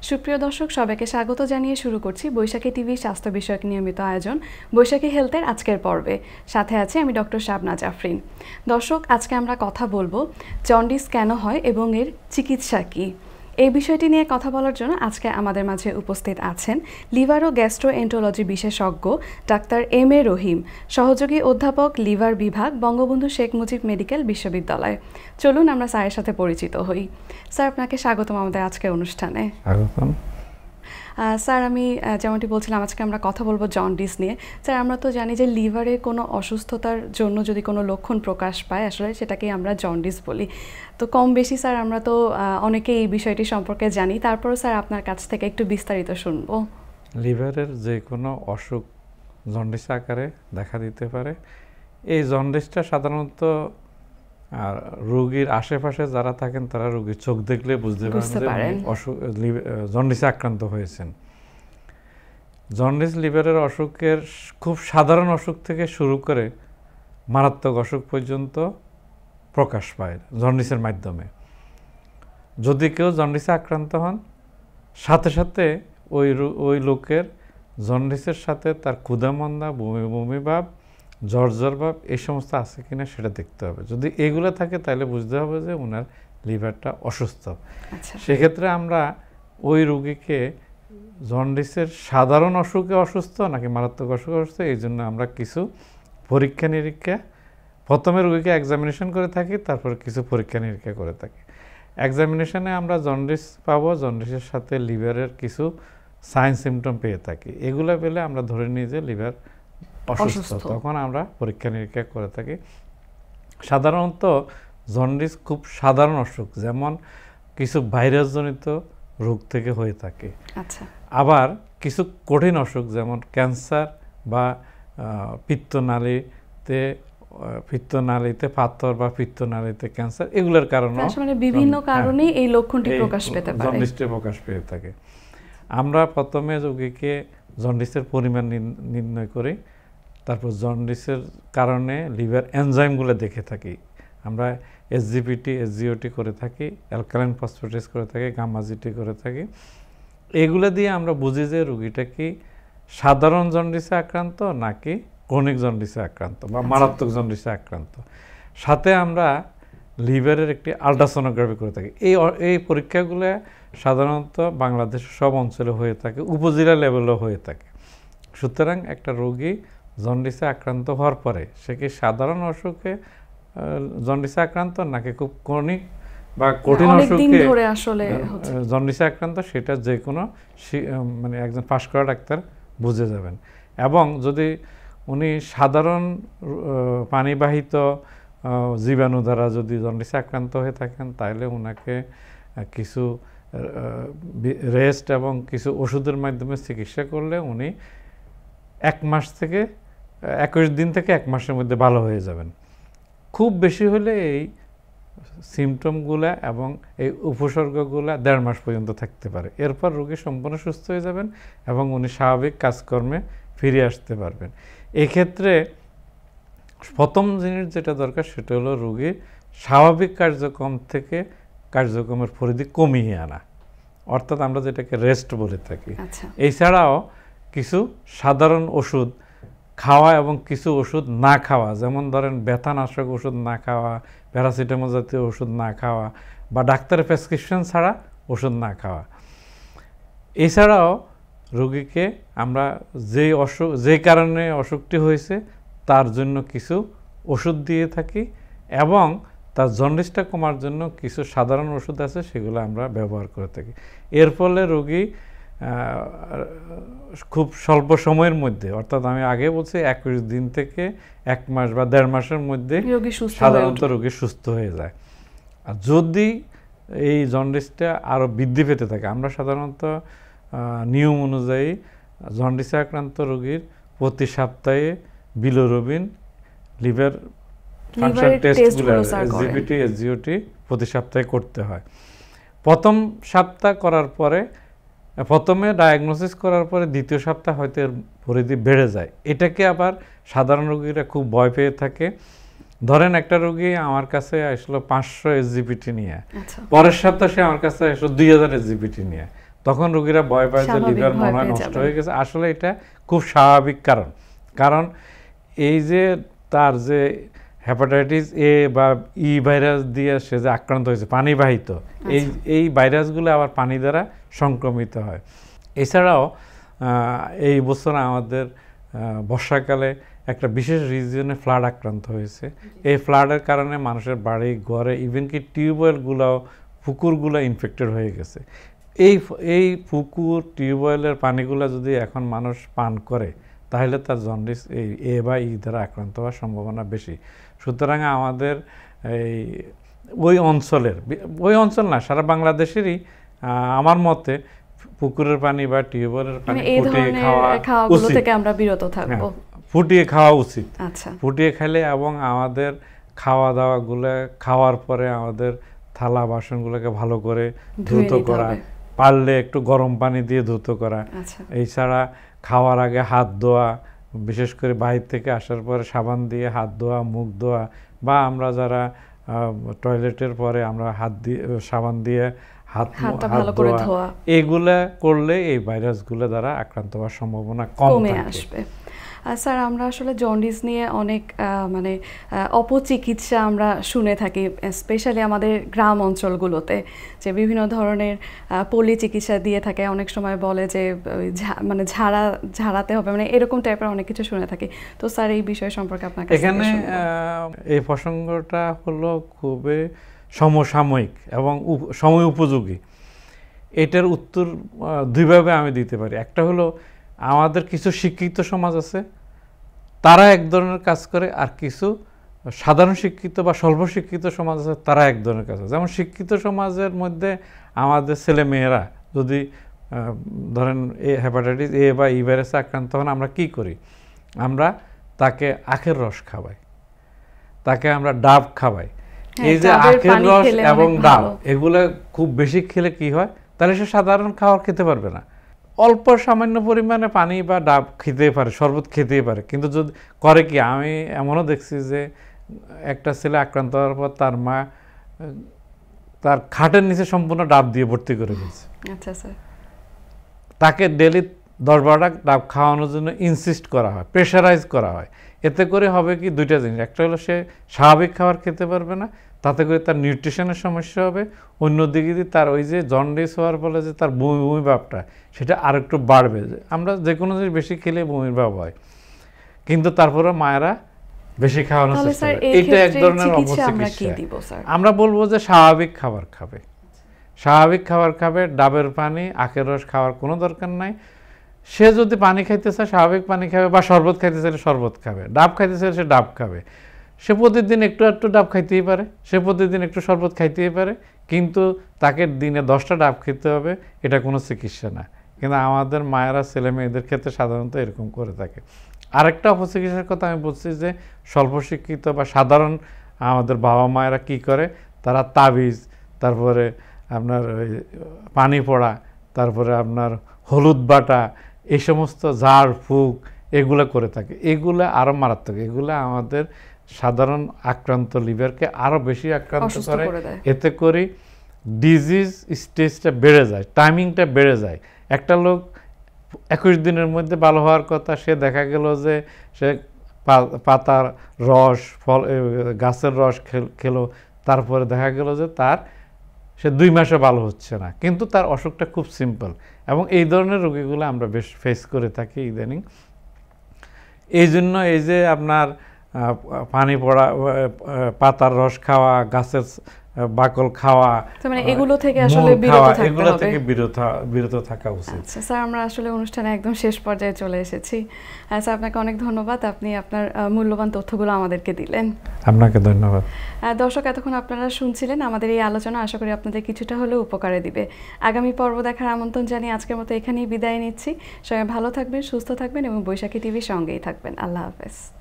সুপ্রিয় দর্শক সবাইকে স্বাগত জানিয়ে শুরু করছি বৈশাখী টিভি স্বাস্থ্য বিষয়ক নিয়মিত আয়োজন বৈশাখী হেলথের আজকের পর্বে। সাথে আছে আমি ডক্টর শাবনাজ আফরিন। দর্শক, আজকে আমরা কথা বলবো জন্ডিস কেন হয় এবং এর চিকিৎসা কী। এই বিষয়টি নিয়ে কথা বলার জন্য আজকে আমাদের মাঝে উপস্থিত আছেন লিভার ও গ্যাস্ট্রোএন্টোলজি বিশেষজ্ঞ ডাক্তার এম এ রহিম, সহযোগী অধ্যাপক লিভার বিভাগ, বঙ্গবন্ধু শেখ মুজিব মেডিকেল বিশ্ববিদ্যালয়। চলুন আমরা স্যারের সাথে পরিচিত হই। স্যার, আপনাকে স্বাগতম আমাদের আজকের অনুষ্ঠানে। স্যার, আমি যেমনটি বলছিলাম আজকে আমরা কথা বলবো জন্ডিস নিয়ে। স্যার, আমরা তো জানি যে লিভারে কোনো অসুস্থতার জন্য যদি কোনো লক্ষণ প্রকাশ পায় আসলে সেটাকেই আমরা জন্ডিস বলি। তো কম বেশি স্যার আমরা তো অনেকে এই বিষয়টি সম্পর্কে জানি, তারপরও স্যার আপনার কাছ থেকে একটু বিস্তারিত শুনবো। লিভারের যে কোনো অসুখ জন্ডিস আকারে দেখা দিতে পারে। এই জন্ডিসটা সাধারণত রোগীর আশেপাশে যারা থাকেন তারা রোগীর চোখ দেখলে বুঝতে পারেন জন্ডিসে আক্রান্ত হয়েছেন। জন্ডিস লিভারের অসুখের খুব সাধারণ অসুখ থেকে শুরু করে মারাত্মক অসুখ পর্যন্ত প্রকাশ পায় জন্ডিসের মাধ্যমে। যদি কেউ জন্ডিসে আক্রান্ত হন, সাথে সাথে ওই লোকের জন্ডিসের সাথে তার ক্ষুধামন্দা, বমি ভাব, জ্বর ভাব এই সমস্ত আছে কিনা সেটা দেখতে হবে। যদি এগুলো থাকে তাহলে বুঝতে হবে যে ওনার লিভারটা অসুস্থ। সেক্ষেত্রে আমরা ওই রোগীকে জন্ডিসের সাধারণ অসুখে অসুস্থ নাকি মারাত্মক অসুখে অসুস্থ এই জন্য আমরা কিছু পরীক্ষা নিরীক্ষা প্রথমে রোগীকে এক্সামিনেশন করে থাকি, তারপর কিছু পরীক্ষা নিরীক্ষা করে থাকি। এক্সামিনেশনে আমরা জন্ডিস পাবো, জন্ডিসের সাথে লিভারের কিছু সাইন সিমটম পেয়ে থাকি। এগুলো পেলে আমরা ধরে নিই যে লিভার অসুস্থ, তখন আমরা পরীক্ষা নিরীক্ষা করে থাকি। সাধারণত জন্ডিস খুব সাধারণ অসুখ, যেমন কিছু ভাইরাসজনিত রোগ থেকে হয়ে থাকে। আবার কিছু কঠিন অসুখ যেমন ক্যান্সার বা পিত্তনালীতে পাথর বা পিত্তনালীতে ক্যান্সার, এগুলোর কারণে বিভিন্ন কারণে এই লক্ষণটি প্রকাশ পেতে পারে, জন্ডিসটি প্রকাশ পেয়ে থাকে। আমরা প্রথমে রোগীকে জন্ডিসের পরিমাণ নির্ণয় করি, তারপর জন্ডিসের কারণে লিভার এনজাইমগুলো দেখে থাকি। আমরা এসজিপিটি, এসজিওটি করে থাকি, অ্যালকালাইন ফসফেটেস করে থাকি, গামাজিটি করে থাকি। এগুলো দিয়ে আমরা বুঝি যে রোগীটা কি সাধারণ জন্ডিসে আক্রান্ত নাকি ক্রনিক জন্ডিসে আক্রান্ত বা মারাত্মক জন্ডিসে আক্রান্ত। সাথে আমরা লিভারের একটি আল্ট্রাসোনোগ্রাফি করে থাকি। এই পরীক্ষাগুলো সাধারণত বাংলাদেশের সব অঞ্চলে হয়ে থাকে, উপজেলা লেভেলও হয়ে থাকে। সুতরাং একটা রোগী জন্ডিসে আক্রান্ত হওয়ার পরে সে কি সাধারণ অসুখে জন্ডিসে আক্রান্ত নাকি খুব ক্রনিক বা কঠিন অসুখে জন্ডিসে আক্রান্ত, সেটা যে কোনো মানে একজন পাশ করা ডাক্তার বুঝে যাবেন। এবং যদি উনি সাধারণ পানিবাহিত জীবাণু দ্বারা যদি জন্ডিসে আক্রান্ত হয়ে থাকেন তাহলে ওনাকে কিছু রেস্ট এবং কিছু ওষুধের মাধ্যমে চিকিৎসা করলে উনি 21 দিন থেকে 1 মাসের মধ্যে ভালো হয়ে যাবেন। খুব বেশি হলে এই সিমটমগুলা এবং এই উপসর্গগুলা 1.5 মাস পর্যন্ত থাকতে পারে। এরপর রোগী সম্পূর্ণ সুস্থ হয়ে যাবেন এবং উনি স্বাভাবিক কাজকর্মে ফিরে আসতে পারবেন। এক্ষেত্রে প্রথম জিনিস যেটা দরকার সেটা হলো রোগীর স্বাভাবিক কার্যক্রম থেকে কার্যক্রমের পরিধি কমিয়ে আনা, অর্থাৎ আমরা যেটাকে রেস্ট বলে থাকি। এছাড়াও কিছু সাধারণ ওষুধ খাওয়া এবং কিছু ওষুধ না খাওয়া, যেমন ধরেন ব্যথানাশক ওষুধ না খাওয়া, প্যারাসিটামল জাতীয় ওষুধ না খাওয়া বা ডাক্তারের প্রেসক্রিপশন ছাড়া ওষুধ না খাওয়া। এছাড়াও রোগীকে আমরা যে কারণে অসুখটি হয়েছে তার জন্য কিছু ওষুধ দিয়ে থাকি এবং তার জন্ডিসটা কমার জন্য কিছু সাধারণ ওষুধ আছে সেগুলো আমরা ব্যবহার করে থাকি। এর ফলে রোগী খুব স্বল্প সময়ের মধ্যে, অর্থাৎ আমি আগে বলছি 21 দিন থেকে 1 মাস বা 1.5 মাসের মধ্যে সাধারণত রোগী সুস্থ হয়ে যায়। আর যদি এই জন্ডিসটা আরও বৃদ্ধি পেতে থাকে, আমরা সাধারণত নিয়ম অনুযায়ী জন্ডিসে আক্রান্ত রোগীর প্রতি সপ্তাহে বিলিরুবিন, লিভার ফাংশন টেস্টগুলো এসজিপিটি, এসজিওটি প্রতি সপ্তাহে করতে হয়। প্রথম সপ্তাহ করার পরে, প্রথমে ডায়াগনোসিস করার পরে দ্বিতীয় সপ্তাহ হয়তো এর পরিধি বেড়ে যায়। এটাকে আবার সাধারণ রোগীরা খুব ভয় পেয়ে থাকে। ধরেন একটা রোগী আমার কাছে আসলো 500 এসজিপিটি নিয়ে, পরের সপ্তাহে সে আমার কাছে আসলো 2000 এসজিপিটি নিয়ে, তখন রোগীরা ভয় পায় যে লিভার মনে হয় নষ্ট হয়ে গেছে। আসলে এটা খুব স্বাভাবিক কারণ এই যে তার যে হেপাটাইটিস এ বা ই ভাইরাস দিয়ে সে যে আক্রান্ত হয়েছে পানিবাহিত, এই ভাইরাসগুলো আবার পানি দ্বারা সংক্রমিত হয়। এছাড়াও এই বছর আমাদের বর্ষাকালে একটা বিশেষ রিজনে ফ্লাড আক্রান্ত হয়েছে। এই ফ্লাডের কারণে মানুষের বাড়ি ঘরে ইভেন কি টিউবওয়েলগুলো পুকুরগুলো ইনফেক্টেড হয়ে গেছে। এই পুকুর টিউবওয়েলের পানিগুলো যদি এখন মানুষ পান করে তাহলে তার জন্ডিস এই এ বা ই দ্বারা আক্রান্ত হওয়ার সম্ভাবনা বেশি। সুতরাং আমাদের ওই অঞ্চল না, সারা বাংলাদেশেরই আমার মতে পুকুরের পানি বা টিউবওয়েলের পানি ফুটিয়ে খাওয়া উচিত থেকে আমরা বিরত থাকব। ফুটিয়ে খাওয়া উচিত। ফুটিয়ে খেলে এবং আমাদের খাওয়া দাওয়াগুলো খাওয়ার পরে আমাদের থালা বাসনগুলোকে ভালো করে ধুত করা, পারলে একটু গরম পানি দিয়ে ধুত করা। এছাড়া খাওয়ার আগে হাত ধোয়া, বিশেষ করে বাইরে থেকে আসার পরে সাবান দিয়ে হাত ধোয়া, মুখ ধোয়া, বা আমরা যারা টয়লেটের পরে আমরা হাত দিয়ে সাবান দিয়ে হাত ধোয়া, এগুলা করলে এই ভাইরাসগুলো দ্বারা আক্রান্ত হওয়ার সম্ভাবনা কমে আসবে। স্যার, আমরা আসলে জন্ডিস নিয়ে অনেক মানে অপচিকিৎসা আমরা শুনে থাকি, স্পেশালি আমাদের গ্রাম অঞ্চলগুলোতে, যে বিভিন্ন ধরনের পল্লী চিকিৎসা দিয়ে থাকে। অনেক সময় বলে যে মানে ঝাড়াতে হবে, মানে এরকম টাইপের অনেক কিছু শুনে থাকি। তো স্যার, এই বিষয় সম্পর্কে আপনার কাছে এখানে এই প্রসঙ্গটা হলো খুবই সমসাময়িক এবং সময় উপযোগী। এটার উত্তর দুইভাবে আমি দিতে পারি। একটা হলো আমাদের কিছু শিক্ষিত সমাজ আছে, তারা এক ধরনের কাজ করে, আর কিছু সাধারণ শিক্ষিত বা স্বল্প শিক্ষিত সমাজ আছে, তারা এক ধরনের কাজ করে। যেমন শিক্ষিত সমাজের মধ্যে আমাদের ছেলে মেয়েরা যদি ধরেন হেপাটাইটিস এ বা ই ভাইরাসে আক্রান্ত হন, আমরা কি করি? আমরা তাকে আখের রস খাওয়াই, তাকে আমরা ডাব খাওয়াই। এই যে আখের রস এবং ডাব, এগুলো খুব বেশি খেলে কি হয়? তাহলে সে সাধারণ খাবার খেতে পারবে না। অল্প সামান্য পরিমাণে পানি বা ডাব খেতেই পারে, শরবত খেতেই পারে। কিন্তু যদি করে কি, আমি এমনও দেখছি যে একটা ছেলে আক্রান্ত হওয়ার পর তার মা তার খাটের নিচে সম্পূর্ণ ডাব দিয়ে ভর্তি করে ফেলছে। আচ্ছা স্যার। তাকে ডেলি 10-12টা ডাব খাওয়ানোর জন্য ইনসিস্ট করা হয়, প্রেশারাইজ করা হয়। এতে করে হবে কি, দুইটা জিনিস। একটা হলো সে স্বাভাবিক খাবার খেতে পারবে না, তাতে করে তার নিউট্রিশনের সমস্যা হবে। অন্যদিকে তার ওই যে জন্ডিস হওয়ার ফলে যে তার বমি ভাবটা, সেটা আর একটু বাড়বে। আমরা যে কোনো জিনিস বেশি খেলে বমির ভাব হয়, কিন্তু তারপরে মায়েরা বেশি খাওয়ানোর চেষ্টা করে। এটা এক ধরনের অপচিকিৎসা। আমরা বলবো যে স্বাভাবিক খাবার খাবে, স্বাভাবিক খাবার খাবে। ডাবের পানি, আখের রস খাওয়ার কোনো দরকার নাই। সে যদি পানি খাইতে চায় স্বাভাবিক পানি খাবে, বা শরবত খাইতে চাইলে শরবত খাবে, ডাব খাইতে চাইলে সে ডাব খাবে। সে প্রতিদিন একটু একটু ডাব খাইতেই পারে, সে প্রতিদিন একটু শরবত খাইতেই পারে, কিন্তু তাকে দিনে 10টা ডাব খেতে হবে, এটা কোনো চিকিৎসা না। কিন্তু আমাদের মায়েরা ছেলে মেয়েদের ক্ষেত্রে সাধারণত এরকম করে থাকে। আরেকটা অপচিকিৎসার কথা আমি বলছি যে স্বল্প শিক্ষিত বা সাধারণ আমাদের বাবা মায়েরা কি করে, তারা তাবিজ, তারপরে আপনার পানি পড়া, তারপরে আপনার হলুদ বাটা, এই সমস্ত ঝাড় ফুঁক এগুলো করে থাকে। এগুলো আরও মারাত্মক। এগুলো আমাদের সাধারণ আক্রান্ত লিভারকে আরও বেশি আক্রান্ত করে। এতে করে ডিজিজ স্টেজটা বেড়ে যায়, টাইমিংটা বেড়ে যায়। একটা লোক 21 দিনের মধ্যে ভালো হওয়ার কথা, সে দেখা গেল যে সে পাতার রস, ফল, গাছের রস খেলো, তারপরে দেখা গেল যে সে 2 মাসে ভালো হচ্ছে না, কিন্তু তার অসুখটা খুব সিম্পল। এবং এই ধরনের রোগীগুলো আমরা বেশ ফেস করে থাকি ইদানিং। এই জন্য এই যে আপনার পানি পড়া, পাতার রস খাওয়া, গাছের বাকল খাওয়া, মানে এগুলো থেকে আসলে বিরত থাকা উচিত। আচ্ছা স্যার, আমরা আসলে অনুষ্ঠানে একদম শেষ পর্যায়ে চলে এসেছি। স্যার, আপনাকে অনেক ধন্যবাদ, আপনি আপনার মূল্যবান তথ্যগুলো আমাদেরকে দিলেন। আপনাকে ধন্যবাদ। দর্শক, এতক্ষণ আপনারা শুনছিলেন আমাদের এই আলোচনা, আশা করি আপনাদের কিছুটা হলেও উপকারে দিবে। আগামী পর্ব দেখার আমন্ত্রণ জানিয়ে আজকের মতো এখানেই বিদায় নিচ্ছি। সবাই ভালো থাকবেন, সুস্থ থাকবেন এবং বৈশাখী টিভির সঙ্গেই থাকবেন। আল্লাহ হাফেজ।